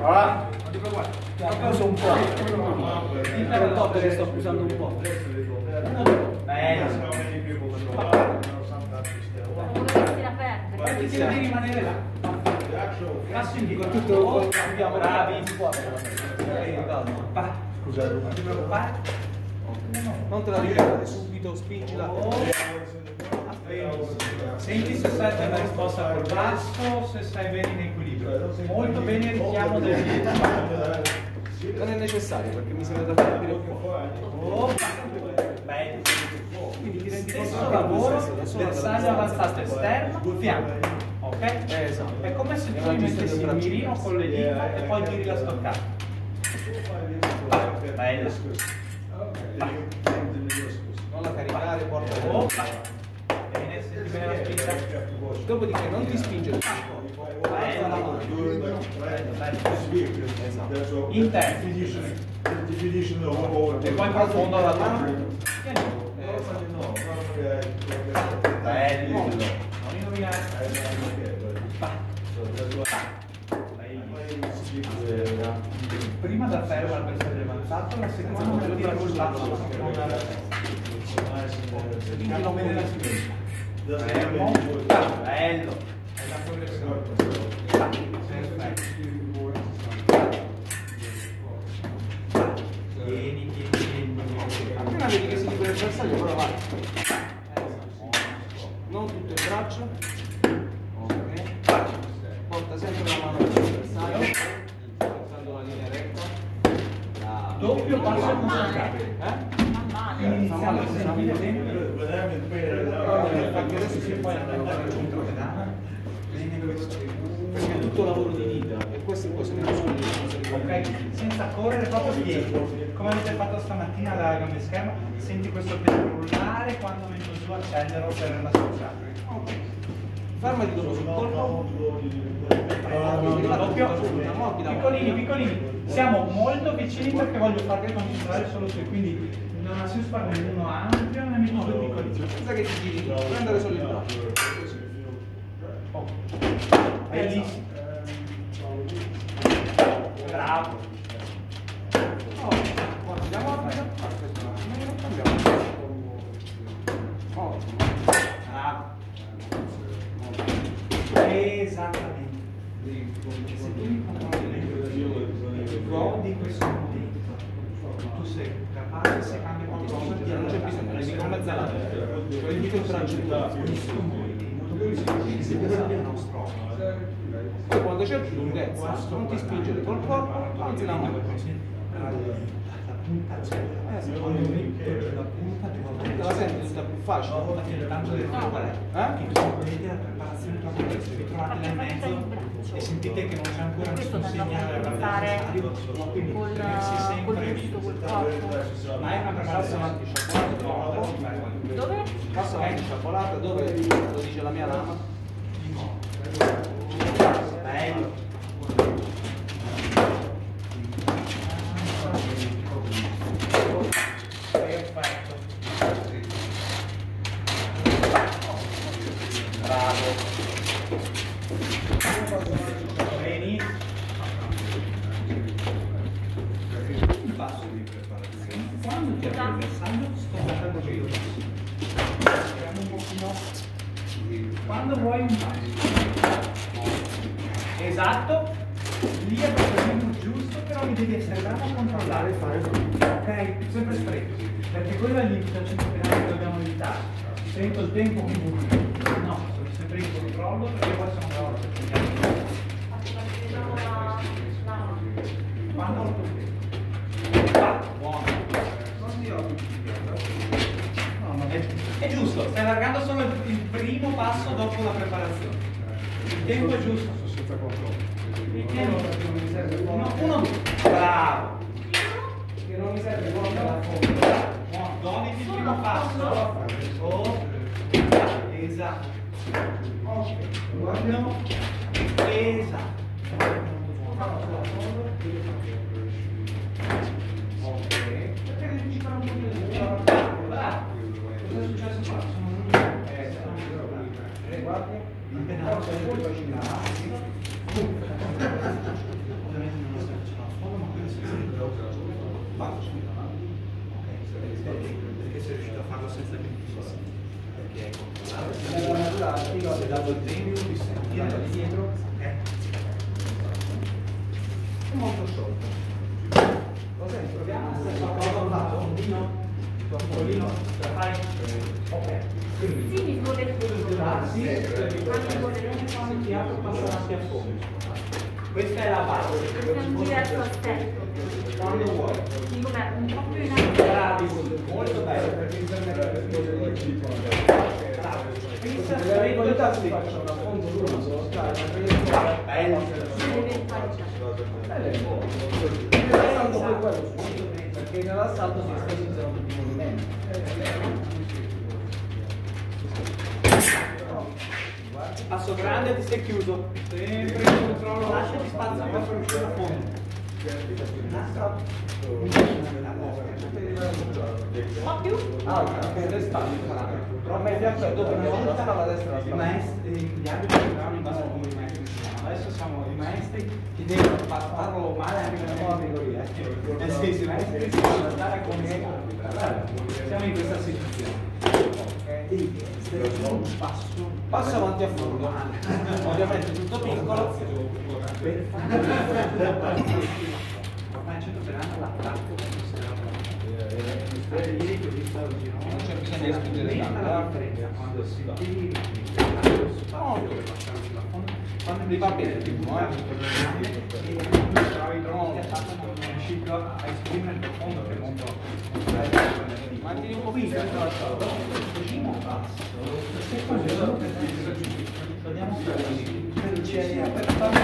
Ah, ho uso un po'. Però che sto usando un po'. Bello. Devi rimanere là. Passi con tutto. Bravi. Scusate. Non te la ricordare subito, spingila. Senti se sai dare la risposta col basso, se sai bene in equilibrio. Molto bene il richiamo del dito. Non è necessario perché mi serve da fare un po'. Bello. Quindi ti rendi conto Stesso lavoro, bersaglio avanzato esterno, fianco. Ok? Esatto. È come se tu mi mettessi il mirino con le dita e poi giri la stoccata. Bello. Non la caricare, porta Bene, senti bene la spinta. Dopodiché non ti spingere troppo. Interno. E poi profondo alla mano. Bello. Non indovinare. Prima da ferro al bersaglio avanzato, la seconda devo dire col basso. Quindi non vede la sinistra. Fermo. Bello. È la progressione. Perfetto. Vieni. Appena vedi che si libera il bersaglio, però vai. Non tutto il braccio. Ok. Porta sempre la mano sul bersaglio, portando la linea retta. Doppio passo e concentrato. Quindi iniziamo a sentire sempre. Anche adesso si può andare giunto perché è tutto lavoro di dita e questo è questo Ok, senza correre proprio dietro, come avete fatto stamattina alla grande scherma, senti questo peso rullare, quando metto giù accelero per la schiacciata. fermati dopo sul colpo, Piccolini, siamo molto vicini perché voglio farvi concentrare solo su, quindi non ha senso farne uno ampio, ne metto due piccolini. senza che ti giri, puoi andare solo il braccio. Bellissimo. Bravo. Andiamo a non cambiamo. Bravo. Esattamente. Se tu mi controlli di questo momento, tu sei capace, se cambia qualcosa, Non c'è bisogno, devi con mezz'ala. Puoi dire il braccio poi quando c'è più lunghezza, non ti spingere col corpo, alzi la mano. La senti tutta più facile? Tanto devo fare. Vedete la preparazione proprio adesso, vi trovate là in mezzo e sentite che non c'è ancora nessun segnale all'avversario, quindi tenersi sempre lì. Ma è una preparazione antisciabolata. Dove? Passo avanti sciabolata, dove lo dice la mia lama. Bello. Perfetto. Bravo. Bene. Il passo di preparazione. Quando ti apri il bersaglio sto facendo giro. Speriamo un pochino. Quando vuoi un passo. Esatto. Lì è proprio il tempo giusto, però mi devi essere bravo a controllare e fare tutto. Ok? Sempre stretto. Perché quello è l'infiltrazione penale che dobbiamo evitare. Sento il tempo che buchi. No, sono sempre in controllo perché poi sono bravo per cercare. Quando lo tocchi? Buono. No, è giusto, stai allargando solo il primo passo dopo la preparazione. Il tempo è giusto. Senza controllo. Uno, due. Bravo. Che non mi serve guarda da fondo. Doniti il primo passo. Oh. Esatto. Uno. Esatto. Perché devi fare un po' di bravo. Cosa è successo qua? Guardi. perché è controllato. Se dato il tempo di sentire da dietro è molto sciolto. Cos'è? Proviamo a fare da un lato? Polino, ce la fai? Ok. Sì, mi vuole tutto. Sì, schiaffo passa davanti a fondo. Questa è la base. Questo è un diverso aspetto. Quando vuoi. Dico, beh, un po' più in alto. Bravi, molto bello perché il pensa se la regolità si faccia una fondo duro, sono stati bello. Perché nell'assalto si estesizzano tutti i movimenti. Passo grande, ti sei chiuso. Sempre in controllo, lasciati spazio per uscire a fondo. Un po' più? Alta, per le spalle. Però a me piace dove una volta la destra I maestri, gli arbitri erano in base a come i maestri si chiamano. Adesso siamo i maestri che devono farlo male anche nella nuova categoria. Sì, i maestri si devono andare come siamo in questa situazione. passo avanti a fondo. Ovviamente tutto piccolo. Ormai 100 per anno l'attacco ieri che ho visto oggi, no? Non c'è bisogno di spingere tanto. La differenza quando si va quando Mi va bene, tipo, riuscito a esprimere il profondo che è molto mantieni un po' qui, primo passo queste cose sono per togliamo per fare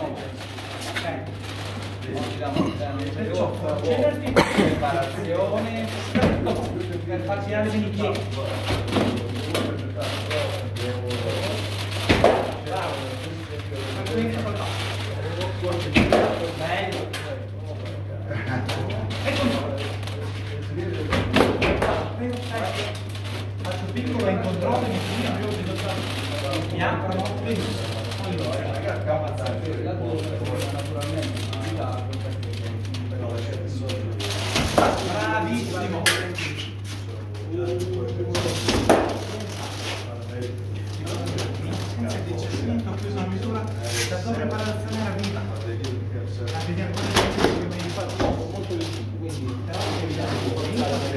perciò concederti preparazione per far tirare bene i piedi. Bravo, bello e controllo. Faccio piccolo e controllo di bianco, benissimo. Bravissimo. Senza decisione ho preso una misura la tua preparazione era viva. La vediamo come mi fatto molto vicino, quindi però devi dare un po' di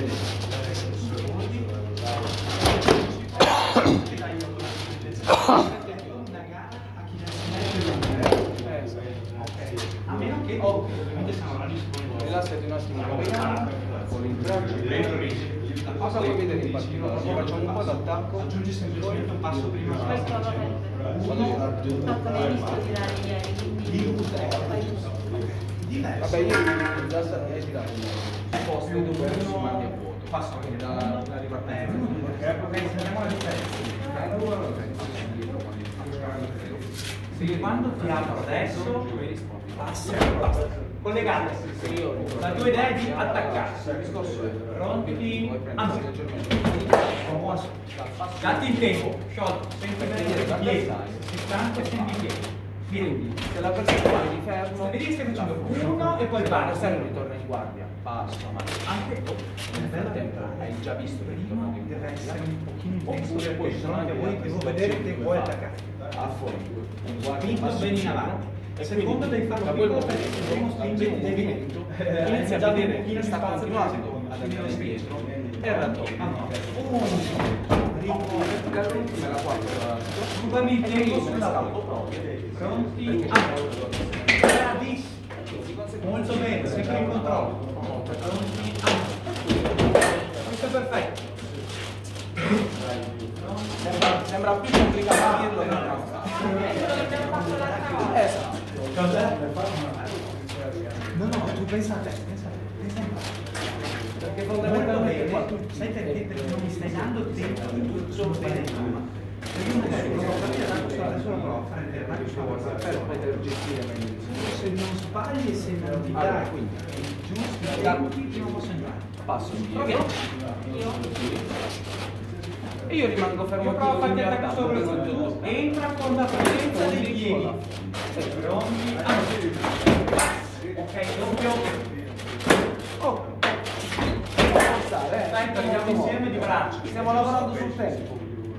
una gara a chi deve a meno che ovviamente siamo alla disposizione. Rilassati un attimo, la cosa che vedete in partito, facciamo un po' d'attacco. Aggiungi semplicemente un passo prima. Questo lo avete fatto l'hai visto tirare ieri, quindi fai tutto. Vabbè, io già sarei tirato posto dove si mandi a vuoto. Passo anche La ripartenza. Ok, sentiamo la differenza. Quindi quando ti apro adesso, passa. Collegate. La tua idea è di attaccare. Pronti? Anzi, datti il tempo, sciolto, sempre per i piedi. Si stanca e senti i piedi. Quindi, Se la persona di fermo, vedi che stai facendo uno e poi vai. se non ritorna in guardia, passo, ma Anche nel frattempo hai già visto che ritorna in deve guardia. essere un pochino intenso Oppure perché poi se sono no anche vuoi che vuoi vedere che vuoi attaccare. a fondo. Spinto bene in avanti. E Secondo devi farlo da quel piccolo momento perché se devo spingere il devi movimento inizia inizia a a vedere vedere che che sta continuando ad andare indietro e raddoppiare. Nella quarta Scusami il tempo sulla foto. Pronti? Bravissimo. Molto bene, sempre in controllo. Pronti? Questo è perfetto. sembra più complicato a dirlo che no. Abbiamo fatto l'altra volta. Esatto. No, tu pensa a te, pensa a te. Perché Molto fondamentalmente bene, tu sai perché? Perché non mi stai dando tempo di tutto bene prima. Io magari non ho capito tanto adesso la provo a fare il raggio per poter gestire meglio. se non sbagli e se non ti dai quindi giusti tempi non posso andare. passo indietro Io? e io rimango fermo Io provo a farti in attacco attacco sopra per il tutto. tuo. Entra con la presenza dei piedi. Pronti? Ok, doppio. Oh, Dai, tagliamo insieme di braccia, stiamo lavorando sul tempo.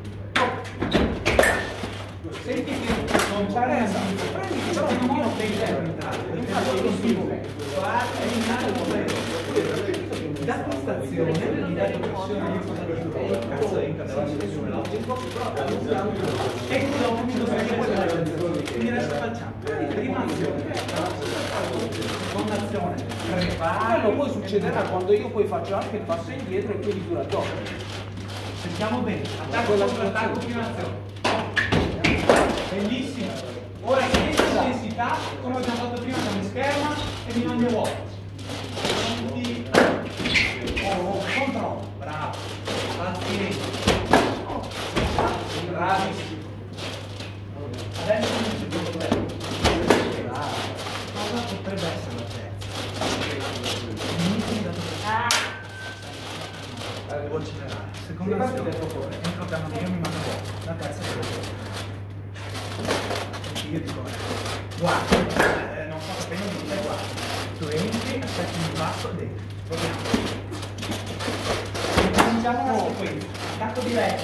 Senti che non c'è resa, prendi però un pochino dei tempi. Infatti lo sviluppo. Guarda, è in alto. Da questa azione mi dà l'impressione di cazzo entra nella situazione logico e dopo mi do sempre quella mi resta facciamo prima azione seconda azione quello poi succederà quando io poi faccio anche il passo indietro e poi di dura dopo. Sentiamo bene, attacco contro attacco, prima azione bellissimo. Ora stessa intensità come abbiamo fatto prima con lo scherma e mi mandi a vuoto. Controllo, bravo, paziente, bravissimo. Adesso non c'è più problema. Cosa potrebbe essere la terza? Devo accelerare. Seconda azione, entro piano io mi mando vuoto. La terza è io dico, guarda, non so appena di te, guarda. Tu entri, aspetti un passo dentro. Proviamo. Cominciamo la sequenza. Attacco diretto.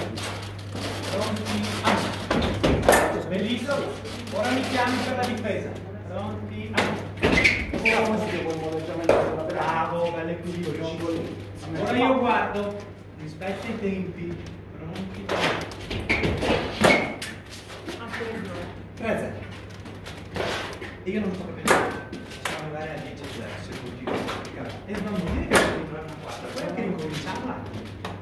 Pronti? Bellissimo. Ora mi chiami per la difesa. Pronti? Bravo, bello equilibrio. Ora io guardo. Rispetta i tempi. Pronti? 3-0. Io non sto capendo. Possiamo andare a 10 secondi. E non vuol dire che devo entrare una 4, quello che ricominciamo un attimo.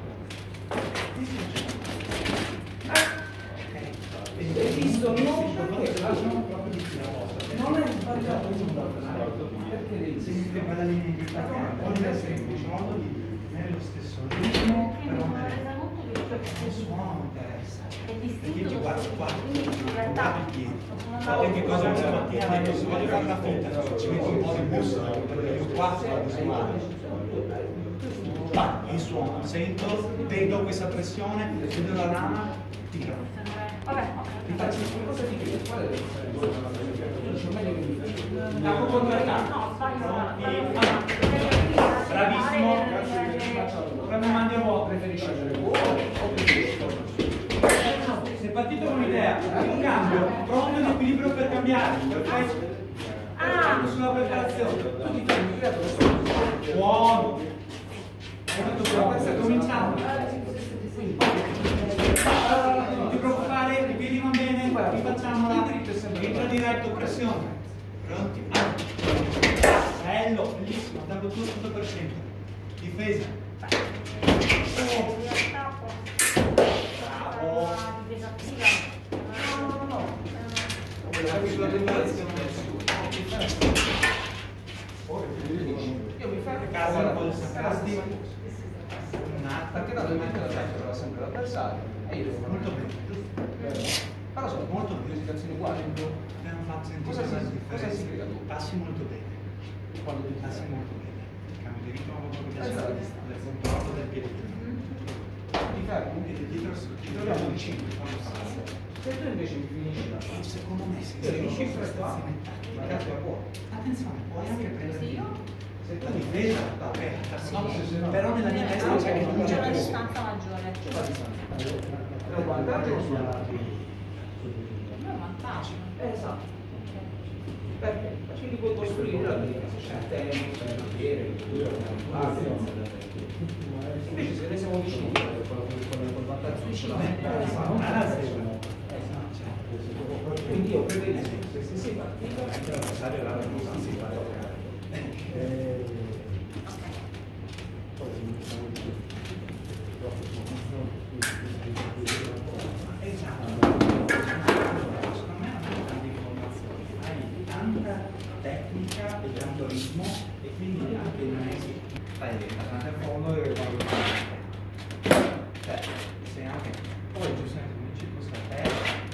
Hai visto? Non perché non è sbagliato perché si fa la linea di attaccare, non è semplice modo di tenere lo stesso ritmo, però il suono non interessa. Perché io ti guardo qua, guardo i piedi. Guarda che cosa questa mattina ha detto, se voglio fare una finta, ci metto un po' di busto, perché io qua il suono, sento, vedo questa pressione, vedo la lama, tiro. Ti faccio cosa di che? Qual è la differenza? Attacco contro attacco. Bravissimo. Ora mi mandi a vuoto, preferisci sei partito con un'idea, un cambio, pronto in equilibrio per cambiare, perfetto? Sulla preparazione, tu ti fermi qui a posto. Buono! Hai fatto bravo, cominciamo. Non ti preoccupare, i piedi van bene, rifacciamola, entra diretto, pressione. Pronti? Bello, bellissimo, attacco tutto per sempre. Difesa. Io mi fai a casa la cosa sarcastica perché dato in mente la sempre sempre l'avversario e io devo molto bene però sono molto bene situazioni uguali cosa significa tu? Passi molto bene quando ti passi molto bene cambio di ritmo proprio del controllo del piede ti fermi e dietro ci troviamo vicini quando passi se tu invece mi finisci la fase secondo me se finisci in prestazione attenzione puoi anche prendere se tu difesa però nella mia testa c'è che non c'è una distanza maggiore c'è la distanza è un vantaggio o sulla è un vantaggio esatto perché ci puoi costruire la vita se c'è tempo c'è il piede invece se ne siamo vicini col vantaggio vicino quindi io preferisco se si partita anche l'avversario la responsabilità tecnica e tanto ritmo e quindi anche non è che fai andare a fondo e cioè se anche poi giustamente come ci costa te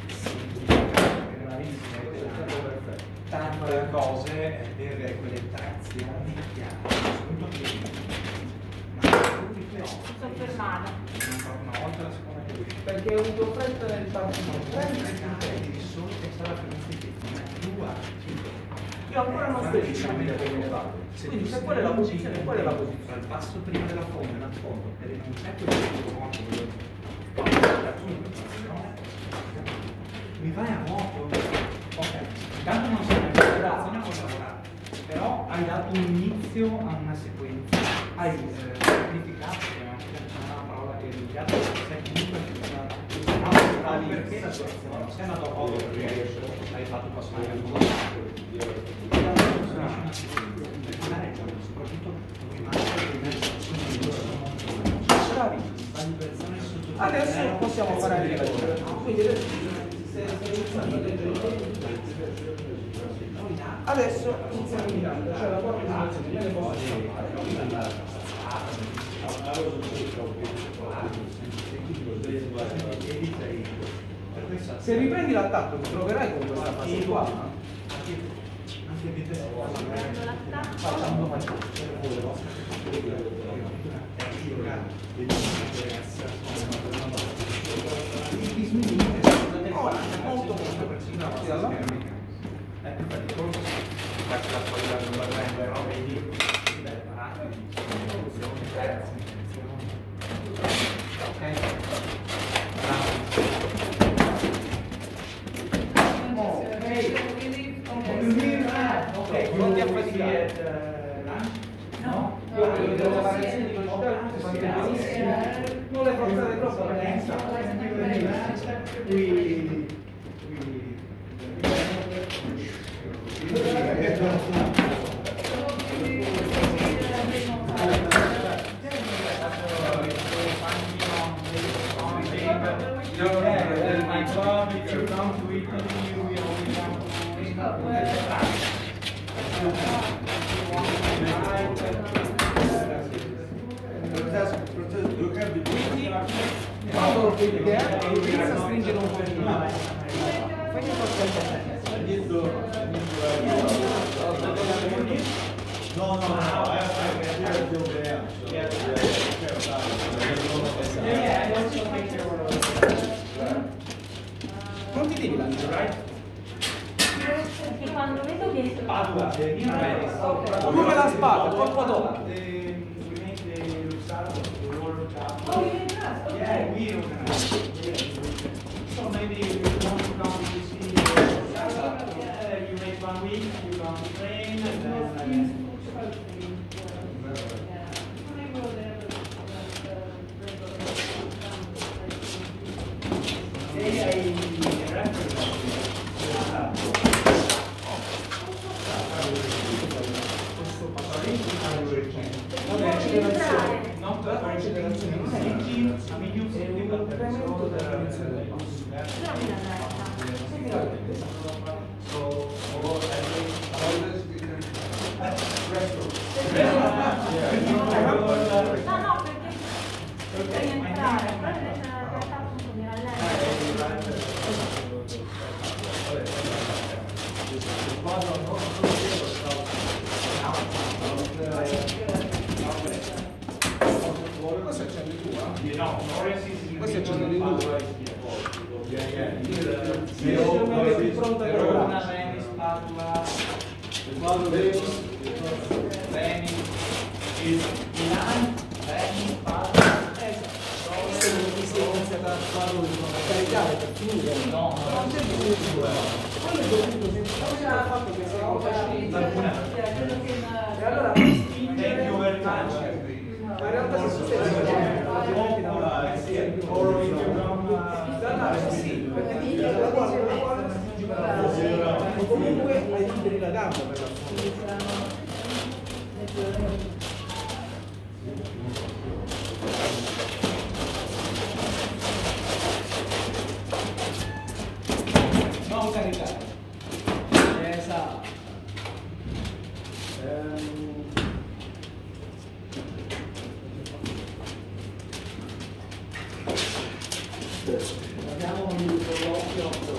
tante cose deve avere quelle trazioni chiare soprattutto che sto fermata una volta la seconda perché ho avuto fretta nel partito devi solo pensare alla frequenza di tempo non è più io ancora non sto dicendo come viene fatto. Quindi se qual è la posizione, qual è la posizione? Il passo prima della fonte, nascondo, per il concetto di mi vai a moto. Ok, intanto non sei una generazione con lavorare, però hai dato un inizio a una sequenza, hai semplificato, che è anche una parola che è iniziata, sei comunque perché la situazione non sei andato a modo perché hai fatto passare al mondo. Adesso possiamo fare anche la adesso iniziamo mirando, cioè la tua presentazione se riprendi l'attacco ti troverai con questa fase qua. Facciamo molto pronti a faticare? No? Non le forzate troppo quando inizia a stringere un pochino fai un po' non ti devi lanciare perché quando vedo che come la spada, colpo dopo. Yeah, we organize. So maybe you want to come to see you make 1 week, you come to train, and then questo accende di due. Comunque hai liberi la gamba per la non caricare. Esatto. Guardiamo l'occhio.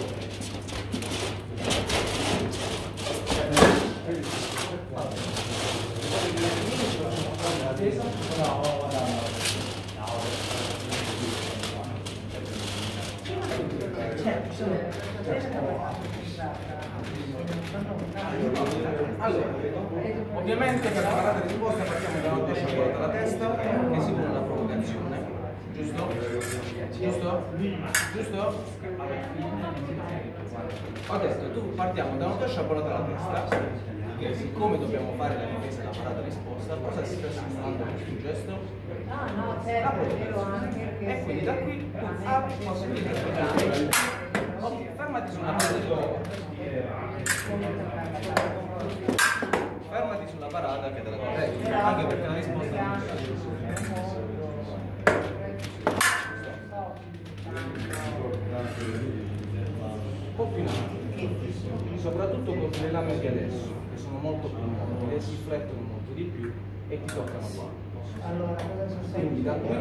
Allora, ovviamente per la parata di risposta partiamo da una pescia volata alla testa che si pone la provocazione, giusto? Giusto? Giusto? Ho detto, tu partiamo da una pescia volata alla testa, che siccome dobbiamo fare la difesa della parata risposta, cosa si sta simulando questo gesto? Ah no, certo, E quindi da qui tu apri, posso dire, ok, fermati sulla parata di fermati sulla parata che te la correggi, anche perché la risposta non un po' più in alto, soprattutto con le lame di adesso, che sono molto più morbide, si riflettono molto di più e ti toccano qua. Allora, cosa sono Quindi da qui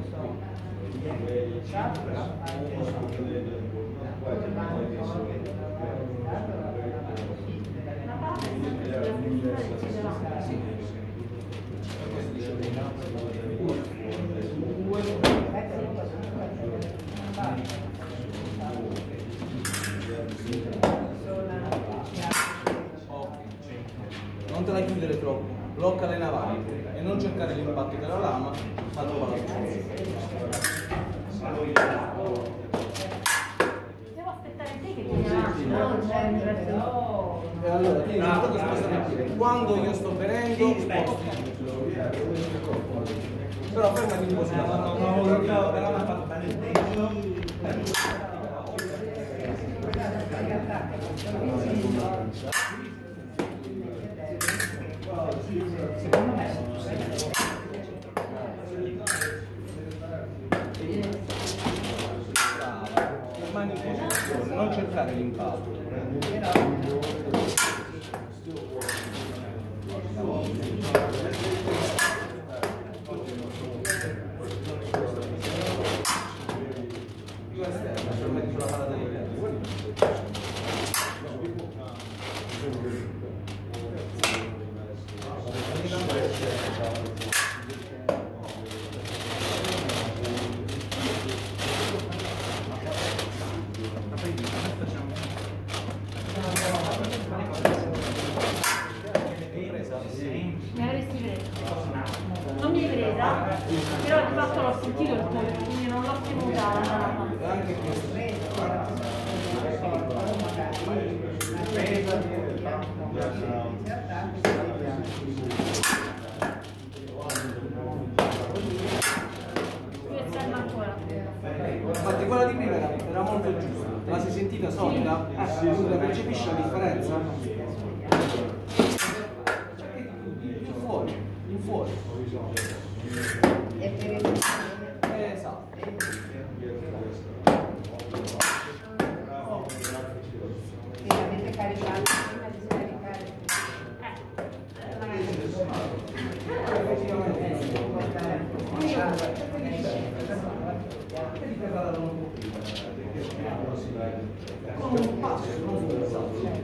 non te la chiudere troppo, blocca le navali e non cercare l'impatto della lama, ma trova la devo aspettare te che vieni avanti, no? E allora, tieni intanto spostare il piede. Quando io sto venendo, sposti. Però fermati un po' sulla mano. Secondo me Rimani in posizione, non cercare l'impatto. Più esterna, fermati sulla parata dei piedi. Mi avresti preso. Non mi hai presa, però di fatto l'ho sentito il colpo, quindi non l'ho tenuta dalla Anche questo. più esterna ancora. Infatti quella di prima era molto giusta. Te la sei sentita solida? Tu la percepisci la differenza? In fuori, in fuori. Esatto. Avete caricato prima di scaricare. Con un passo, non forzato.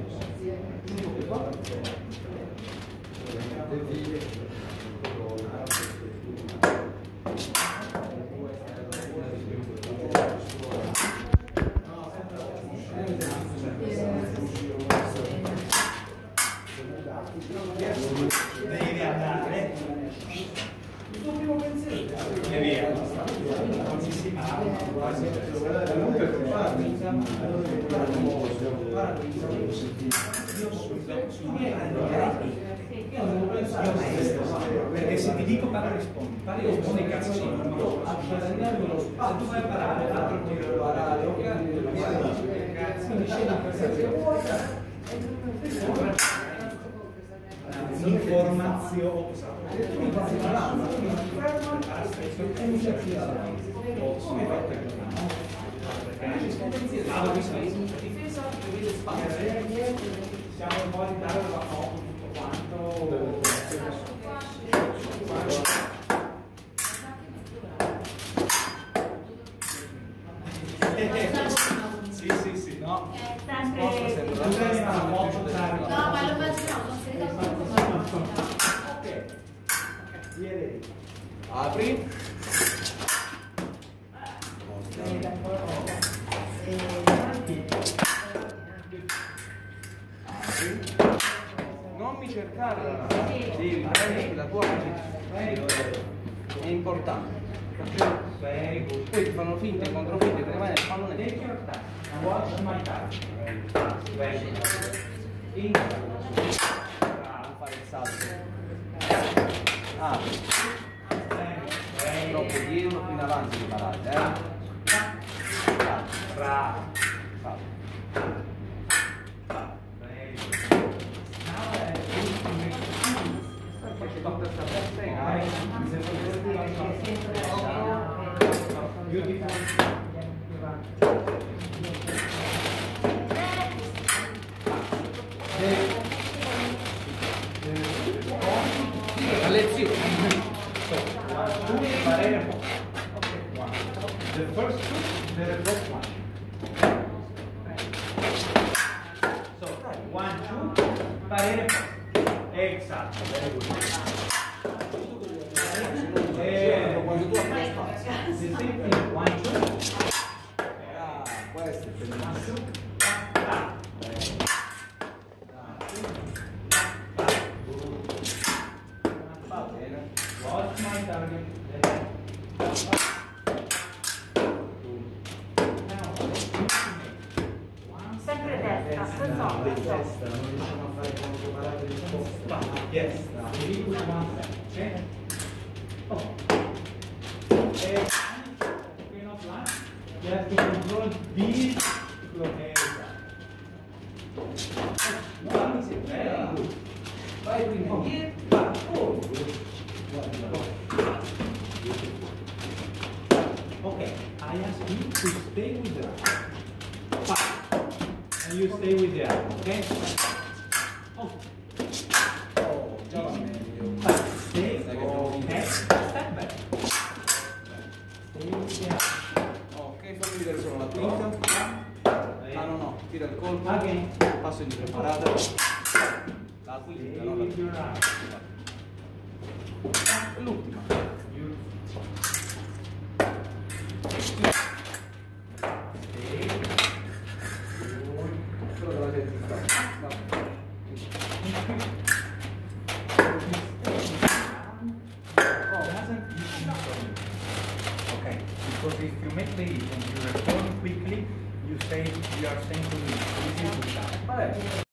devi andare. Il tuo primo pensiero E via. Non si perché se ti dico parla rispondi, cazzo sono. Se tu vai a parare, l'altro ti deve parare, informazione. Siamo un po' in Italia dove fa tutto quanto. Sì, no. Sempre. No, ma lo immaginavo, non sei da Ok. Apri. Apri. devi prendere la tua posizione. È importante. Very good. Poi ti fanno finte, controfinte, te ne vai nel pallone. Take your time. Watch my time. Very good. In. Non fare il salto. Ah, troppo dietro, più in avanti di parate, Bravo. Fallo. Very good. Now I need to make beautiful. La lezione. So, 1, 2, parere un po'. Okay, 1. The first 2, the first 1. So, 1, 2, parere un po'. Esatto, very good. Quando tu apri spazio. The same thing, 1, 2. Ah, questo è bellissimo. Va bene. Watch my target. Sempre destra, non so. non riusciamo a fare controparate di sposta. Yes. Really good one. Okay. Oh. Cannot land. You have to control this. Very good. Vai quindi. Okay, I ask you to stay with the and you stay with the other, okay? Oh. Oh, già va meglio. Stay, okay, step back. Stay with the other. Ok, fammi vedere solo la quinta. Ah no, tira il colpo. Again. Passo in preparata. La Stay quinta, no? with your arm. L'ultima. You Quello della gente. okay, because if you make the hit and you return quickly, you say you are saying to me, this is the time. Vabbè.